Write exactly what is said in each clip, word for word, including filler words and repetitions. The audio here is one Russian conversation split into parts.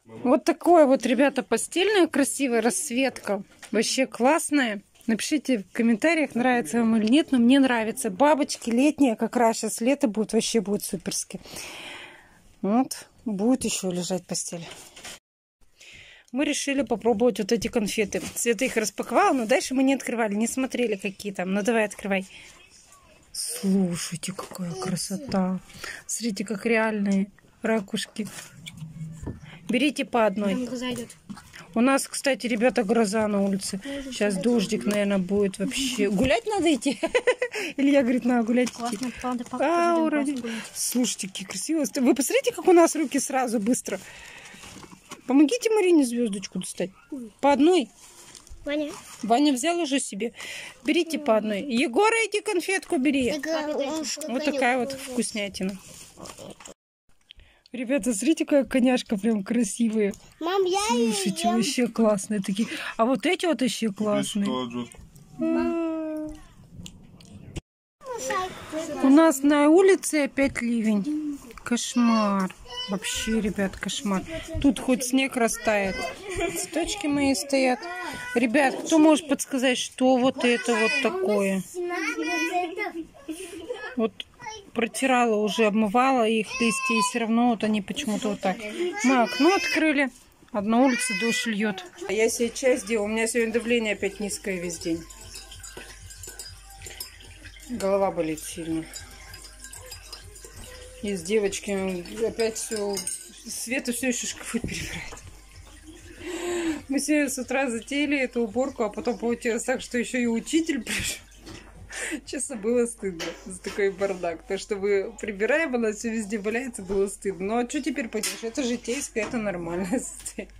Вот такое вот, ребята, постельная красивая расцветка. Вообще классная. Напишите в комментариях, нравится вам или нет, но мне нравится. Бабочки летние, как раз сейчас лето будет, вообще будет суперски. Вот, будет еще лежать постель. Мы решили попробовать вот эти конфеты. Света их распаковала, но дальше мы не открывали, не смотрели, какие там. Ну давай, открывай. Слушайте, какая красота. Смотрите, как реальные ракушки. Берите по одной. У нас, кстати, ребята, гроза на улице. Сейчас дождик, наверное, будет вообще. Гулять надо идти? Илья говорит, надо гулять идти. А, уроди. Слушайте, какие красивые. Вы посмотрите, как у нас руки сразу быстро. Помогите Марине звездочку достать. По одной. Ваня. Ваня взял уже себе. Берите по одной. Егора, иди конфетку бери. Вот такая вот вкуснятина. Ребята, смотрите, какая коняшка прям красивая. Мам, я Слушайте, ем. вообще классные такие. А вот эти вот еще классные. У нас на улице опять ливень. Кошмар. Вообще, ребят, кошмар. Тут хоть снег растает. Цветочки мои стоят. Ребят, кто может подсказать, что вот это вот такое? Вот протирала уже, обмывала их листья, и все равно вот они почему-то вот так. Мы окно открыли, а на улице дождь льет. А я себе чай сделала. У меня сегодня давление опять низкое весь день. Голова болит сильно. И с девочками опять все... Света все еще шкафы перебирает. Мы сегодня с утра затеяли эту уборку, а потом получилось так, что еще и учитель пришел. Честно, было стыдно за такой бардак. То, что мы прибираем, она все везде валяется, было стыдно. Ну, а что теперь пойдешь? Это житейское, это нормальное состояние.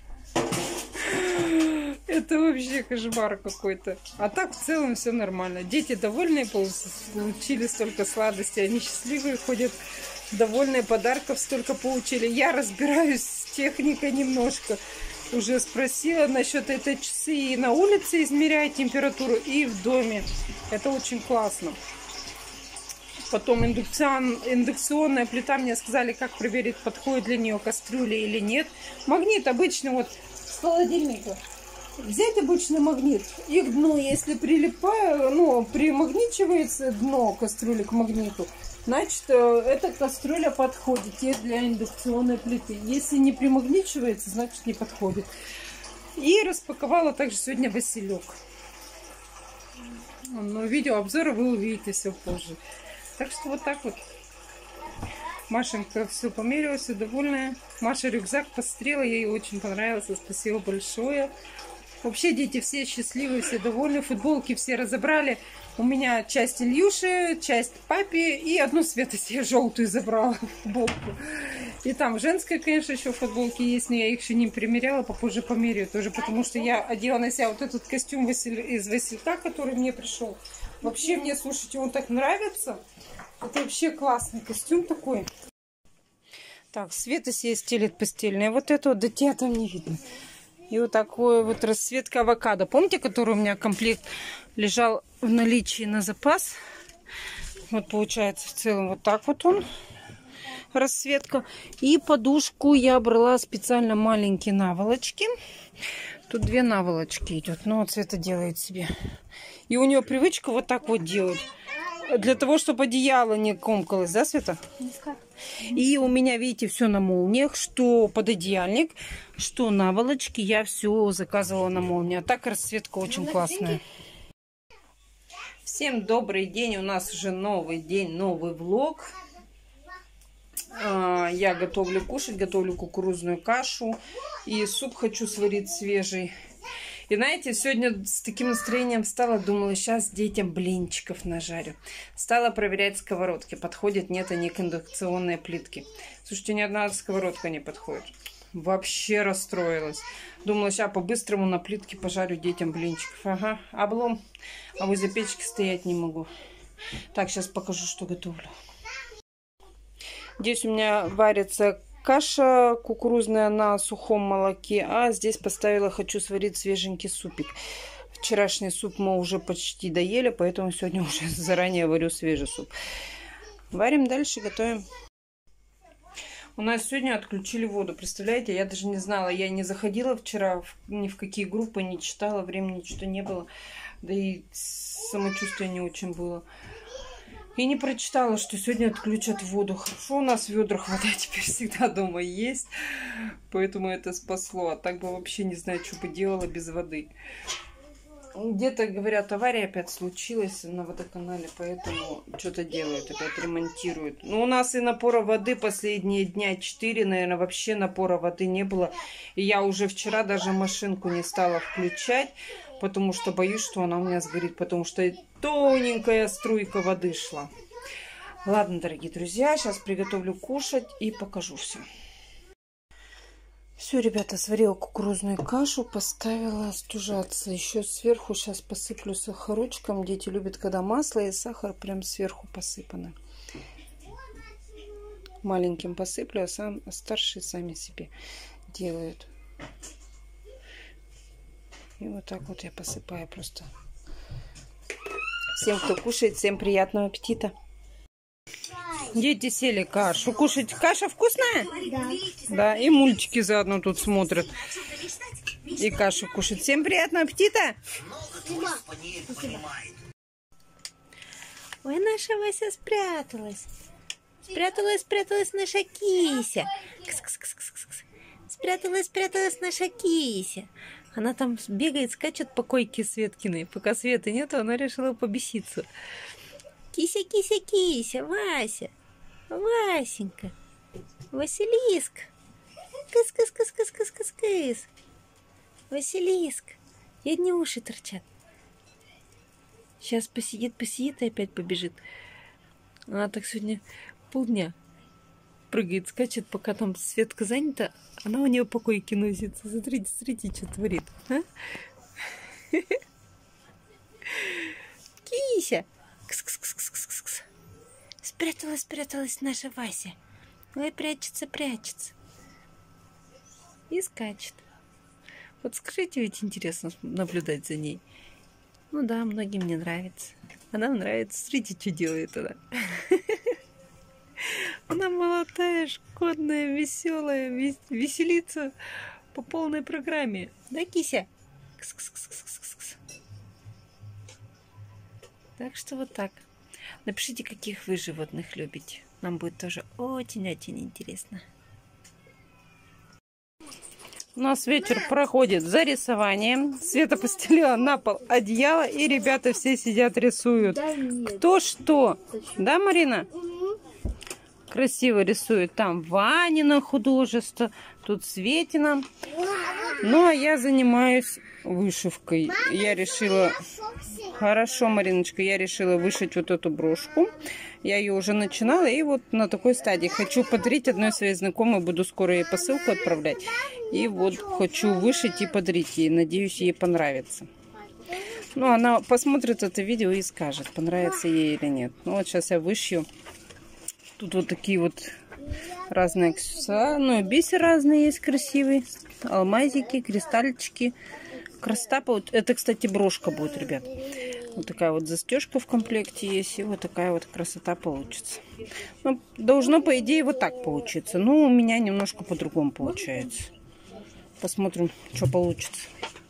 Это вообще кошмар какой-то. А так, в целом, все нормально. Дети довольные, получили столько сладостей. Они счастливые ходят, довольные, подарков столько получили. Я разбираюсь с техникой немножко. Уже спросила насчет этой часы, и на улице измеряет температуру, и в доме. Это очень классно. Потом индукцион, индукционная плита, мне сказали, как проверить, подходит для нее кастрюля или нет. Магнит обычный вот с холодильника. Взять обычный магнит и к дну, если прилипает, ну, примагничивается дно кастрюли к магниту, значит, эта кастрюля подходит и для индукционной плиты. Если не примагничивается, значит, не подходит. И распаковала также сегодня василек. Но видеообзоры вы увидите все позже. Так что вот так вот. Машенька все померила, все довольная. Маша рюкзак посмотрела, ей очень понравился. Спасибо большое. Вообще дети все счастливые, все довольны. Футболки все разобрали. У меня часть Ильюши, часть папе и одну Света себе желтую забрала футболку. И там женская, конечно, еще футболки есть, но я их еще не примеряла, попозже померяю тоже, потому что я одела на себя вот этот костюм из Василька, который мне пришел. Вообще мне, слушайте, он так нравится. Это вообще классный костюм такой. Так, Света себе стелит постельное. Вот это вот, да тебя там не видно. И вот такой вот расцветка авокадо. Помните, который у меня комплект лежал в наличии на запас? Вот получается в целом вот так вот он. Расцветка. И подушку я брала специально маленькие наволочки. Тут две наволочки идет. Ну вот Света делает себе. И у нее привычка вот так вот делать. Для того, чтобы одеяло не комкалось, да, Света? И у меня, видите, все на молниях, что пододеяльник, что наволочки, я все заказывала на молнии. А так расцветка очень классная. Всем добрый день, у нас уже новый день, новый влог. Я готовлю кушать, готовлю кукурузную кашу и суп хочу сварить свежий. И знаете, сегодня с таким настроением встала, думала, сейчас детям блинчиков нажарю. Стала проверять сковородки, подходят, нет они к индукционной плитке. Слушайте, ни одна сковородка не подходит. Вообще расстроилась. Думала, сейчас по-быстрому на плитке пожарю детям блинчиков. Ага, облом. А возле печки стоять не могу. Так, сейчас покажу, что готовлю. Здесь у меня варится каша кукурузная на сухом молоке, а здесь поставила, хочу сварить свеженький супик. Вчерашний суп мы уже почти доели, поэтому сегодня уже заранее варю свежий суп. Варим дальше, готовим. У нас сегодня отключили воду. Представляете, я даже не знала. Я не заходила вчера в, ни в какие группы, не читала. Времени что-то не было. Да и самочувствие не очень было. И не прочитала, что сегодня отключат воду. Хорошо, у нас в ведрах вода теперь всегда дома есть. Поэтому это спасло. А так бы вообще не знаю, что бы делала без воды. Где-то, говорят, авария опять случилась на водоканале, поэтому что-то делают, опять ремонтируют. Но у нас и напора воды последние дня четыре, наверное, вообще напора воды не было. И я уже вчера даже машинку не стала включать, потому что боюсь, что она у меня сгорит, потому что тоненькая струйка воды шла. Ладно, дорогие друзья, сейчас приготовлю кушать и покажу все. Все, ребята, сварила кукурузную кашу, поставила остужаться. Еще сверху сейчас посыплю сахарочком. Дети любят, когда масло и сахар прям сверху посыпано. Маленьким посыплю, а сам, старшие сами себе делают. И вот так вот я посыпаю просто. Всем, кто кушает, всем приятного аппетита. Дети сели кашу кушать. Каша вкусная? Да. Да, и мультики заодно тут смотрят. И кашу кушать. Всем приятного аппетита! Ой, наша Вася спряталась. Спряталась, спряталась наша кися. Кс-кс-кс-кс-кс. Спряталась, спряталась наша кися. Она там бегает, скачет по койке Светкиной. Пока Светы нету, она решила побеситься. Кися, кися, кися, Вася. Васенька. Василиск. Кыс-кыс-кыс-кыс-кыс-кыс-кыс. Василиск. И одни уши торчат. Сейчас посидит, посидит и опять побежит. Она так сегодня полдня прыгает, скачет, пока там Светка занята. Она у нее по койке носится. Смотрите, смотрите, что творит. А? Кися. Кс-кс-кс-кс-кс-кс. Спряталась, спряталась наша Вася. Ой, прячется, прячется. И скачет. Вот скажите, ведь интересно наблюдать за ней. Ну да, многим не нравится. А нам нравится. Смотрите, что делает она. Она молодая, шкодная, веселая, веселится по полной программе. Да, Кися? Кс-кс-кс-кс-кс-кс. Так что вот так. Напишите, каких вы животных любите. Нам будет тоже очень-очень интересно. У нас вечер проходит за рисованием. Света постелила на пол одеяло, и ребята все сидят рисуют. Да, кто что? Да, Марина? Угу. Красиво рисует. Там Ванина художество, тут Светина. Ну, а я занимаюсь вышивкой. Мама, я решила... Хорошо, Мариночка, я решила вышить вот эту брошку. Я ее уже начинала, и вот на такой стадии. Хочу подарить одной своей знакомой, буду скоро ей посылку отправлять. И вот хочу вышить и подарить ей. Надеюсь, ей понравится. Ну, она посмотрит это видео и скажет, понравится ей или нет. Ну, вот сейчас я вышью. Тут вот такие вот разные аксессуары. Ну, и бисер разные есть красивые. Алмазики, кристальчики. Красота. Это, кстати, брошка будет, ребят. Вот такая вот застежка в комплекте есть. И вот такая вот красота получится. Ну, должно, по идее, вот так получиться. Но у меня немножко по-другому получается. Посмотрим, что получится.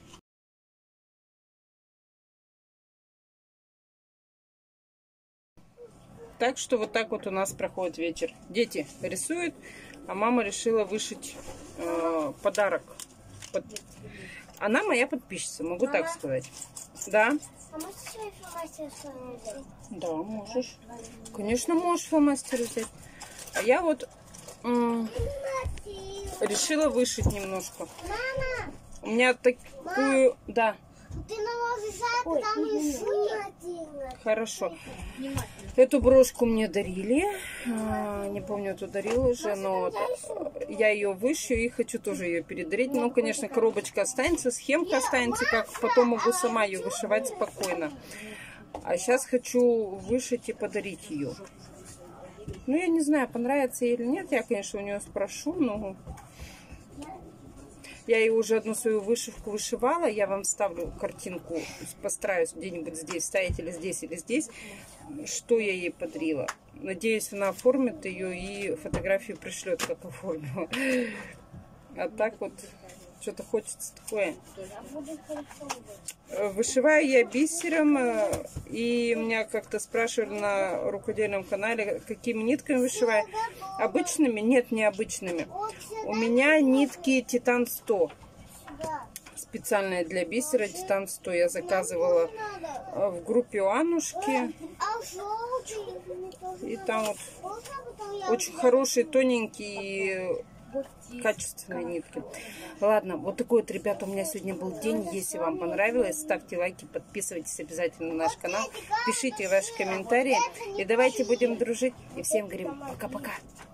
Так что вот так вот у нас проходит вечер. Дети рисуют, а мама решила вышить э, подарок. Под... Она моя подписчица, могу мама? Так сказать. Да. А можешь фломастер с вами взять? Да, можешь. Конечно, можешь фломастер взять. А я вот э, решила вышить немножко. Мама! У меня такую... Мам! Да. Ты Ой, там рисуешь. Хорошо. Эту брошку мне дарили. А, не помню, кто дарил уже, но я ее вышу и хочу тоже ее передарить. Ну, конечно, коробочка останется, схемка останется, как потом могу сама ее вышивать спокойно. А сейчас хочу вышить и подарить ее. Ну, я не знаю, понравится ей или нет. Я, конечно, у нее спрошу, но... Я ей уже одну свою вышивку вышивала. Я вам ставлю картинку. Постараюсь где-нибудь здесь ставить, или здесь, или здесь. Что я ей подарила. Надеюсь, она оформит ее и фотографию пришлет, как оформила. А так вот, что-то хочется такое. Вышиваю я бисером. И меня как-то спрашивали на рукодельном канале, какими нитками вышиваю. Обычными? Нет, не обычными. У меня нитки Титан сто. Специальные для бисера Титан сто. Я заказывала в группе у Аннушки. И там вот очень хорошие, тоненькие, качественные нитки. Ладно, вот такой вот, ребята, у меня сегодня был день. Если вам понравилось, ставьте лайки, подписывайтесь обязательно на наш канал, пишите ваши комментарии. И давайте будем дружить. И всем говорим пока-пока.